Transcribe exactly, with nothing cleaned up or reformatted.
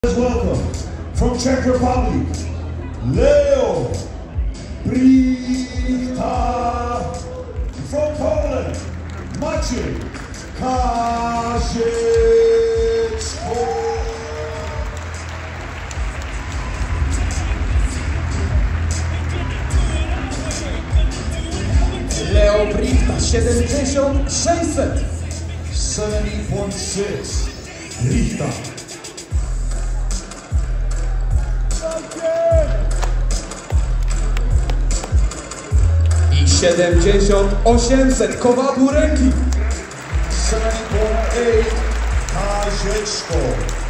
Welcome from Czech Republic, Leo Brichta. From Poland, Maciej Kaziecko. Leo Brichta, siedemdziesiąt sześćset. seventy point six, Brichta. I siedemdziesiąt osiemset, kowadło ręki. seventy point eight, Kaziecko.